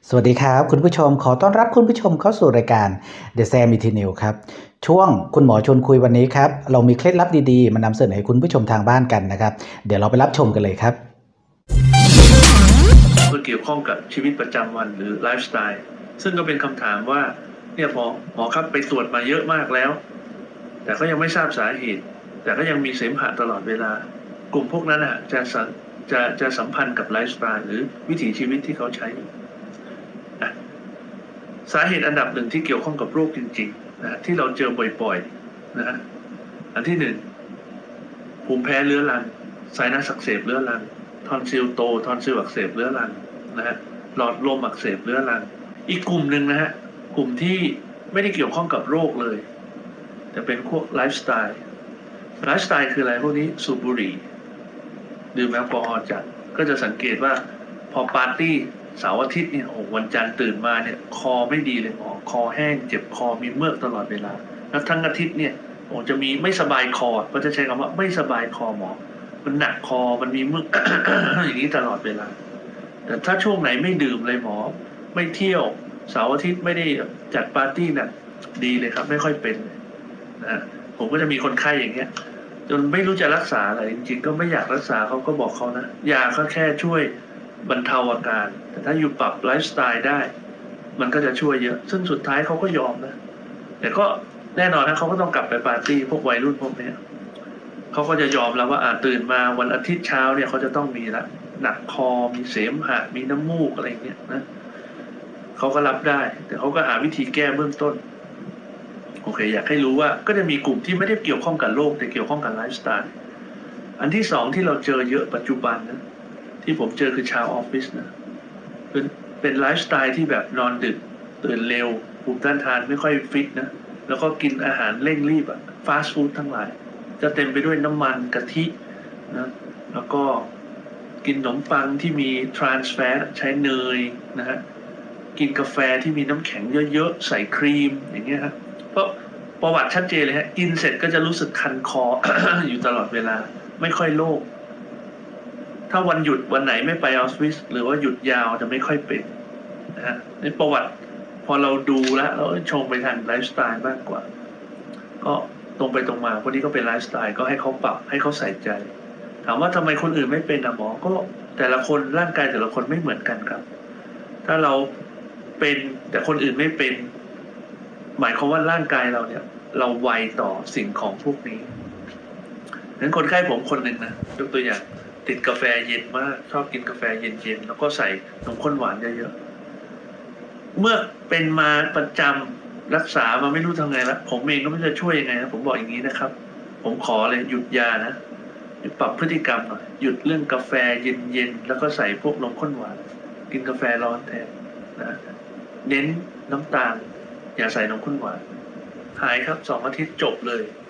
สวัสดีครับคุณผู้ชมขอต้อนรับคุณผู้ชมเข้าสู่รายการ The Sam e t e r n a l ครับช่วงคุณหมอชวนคุยวันนี้ครับเรามีเคล็ดลับดีๆมานำเสนอให้คุณผู้ชมทางบ้านกันนะครับเดี๋ยวเราไปรับชมกันเลยครับก็เกี่ยวข้องกับชีวิตประจำวันหรือไลฟ์สไตล์ซึ่งก็เป็นคำถามว่าเนี่ยหมอครับไปตรวจมาเยอะมากแล้วแต่ก็ยังไม่ทราบสาเหตุแต่ก็ยังมีเสมหะตลอดเวลากลุ่มพวกนั้นจะสัมพันธ์กับไลฟ์สไตล์หรือวิถีชีวิตที่เขาใช้สาเหตุอันดับหนึ่งที่เกี่ยวข้องกับโรคจริงๆนะที่เราเจอบ่อยๆนะอันที่หนึ่งภูมิแพ้เรื้อรังไซนัสอักเสบเรื้อรังทอนซิลโตทอนซิลอักเสบเรื้อรังหลอดลมอักเสบเรื้อรังอีกกลุ่มหนึ่งกลุ่มที่ไม่ได้เกี่ยวข้องกับโรคเลยแต่เป็นพวกไลฟ์สไตล์คืออะไรพวกนี้สูบบุหรี่ดื่มแอลกอฮอล์จัดก็จะสังเกตว่าพอปาร์ตี้เสาร์อาทิตย์เนี่ยวันจันทร์ตื่นมาเนี่ยคอไม่ดีเลยหมอคอแห้งเจ็บคอมีเมือกตลอดเวลาแล้วทั้งอาทิตย์เนี่ยจะมีไม่สบายคอก็จะใช้คำว่าไม่สบายคอหมอมันหนักคอมันมีเมือก อย่างนี้ตลอดเวลาแต่ถ้าช่วงไหนไม่ดื่มเลยหมอไม่เที่ยวเสาร์อาทิตย์ไม่ได้จัดปาร์ตี้เนี่ยดีเลยครับไม่ค่อยเป็นนะผมก็จะมีคนไข้อย่างเงี้ยจนไม่รู้จะรักษาอะไรจริงๆก็ไม่อยากรักษาเขาก็บอกเขานะยาก็แค่ช่วยบรรเทาอาการแต่ถ้าอยู่ปรับไลฟ์สไตล์ได้มันก็จะช่วยเยอะซึ่งสุดท้ายเขาก็ยอมนะแต่ก็แน่นอนนะเขาก็ต้องกลับไปปาร์ตี้พวกวัยรุ่นพวกนี้เขาก็จะยอมแล้วว่าตื่นมาวันอาทิตย์เช้าเนี่ยเขาจะต้องมีละหนักคอมีเสมหะมีน้ำมูกอะไรเงี้ยนะเขาก็รับได้แต่เขาก็หาวิธีแก้เบื้องต้นโอเคอยากให้รู้ว่าก็จะมีกลุ่มที่ไม่ได้เกี่ยวข้องกับโรคแต่เกี่ยวข้องกับไลฟ์สไตล์อันที่สองที่เราเจอเยอะปัจจุบันนะที่ผมเจอคือชาวออฟฟิศนะเป็นไลฟ์สไตล์ที่แบบนอนดึกตื่นเร็วภูมิต้านทานไม่ค่อยฟิตนะแล้วก็กินอาหารเร่งรีบฟาสต์ฟู้ดทั้งหลายจะเต็มไปด้วยน้ำมันกะทินะแล้วก็กินขนมปังที่มีทรานส์แฟตใช้เนยนะฮะกินกาแฟที่มีน้ำแข็งเยอะๆใส่ครีมอย่างเงี้ยครับเพราะประวัติชัดเจนเลยฮะกินเสร็จก็จะรู้สึกคันคอ อยู่ตลอดเวลาไม่ค่อยโล่งถ้าวันหยุดวันไหนไม่ไปออฟฟิศหรือว่าหยุดยาวจะไม่ค่อยเป็นนะฮะในประวัติพอเราดูแล้วเราชงไปทางไลฟ์สไตล์มากกว่าก็ตรงไปตรงมาคนนี้ก็เป็นไลฟ์สไตล์ก็ให้เขาปรับให้เขาใส่ใจถามว่าทำไมคนอื่นไม่เป็นหมอก็แต่ละคนร่างกายแต่ละคนไม่เหมือนกันครับถ้าเราเป็นแต่คนอื่นไม่เป็นหมายความว่าร่างกายเราเนี่ยเราไวต่อสิ่งของพวกนี้นั้นคนไข้ผมคนหนึ่งนะยกตัวอย่างติดกาแฟเย็นมากชอบกินกาแฟเย็นๆแล้วก็ใส่นมข้นหวานเยอะๆเมื่อเป็นมาประจำรักษามาไม่รู้ทำไงละผมเองก็ไม่รู้จะช่วยยังไงนะผมบอกอย่างนี้นะครับผมขอเลยหยุดยานะปรับพฤติกรรมหน่อยหยุดเรื่องกาแฟเย็นๆแล้วก็ใส่พวกนมข้นหวานกินกาแฟร้อนแทนนะเน้นน้ำตาลอย่าใส่นมข้นหวานหายครับ2 อาทิตย์จบเลย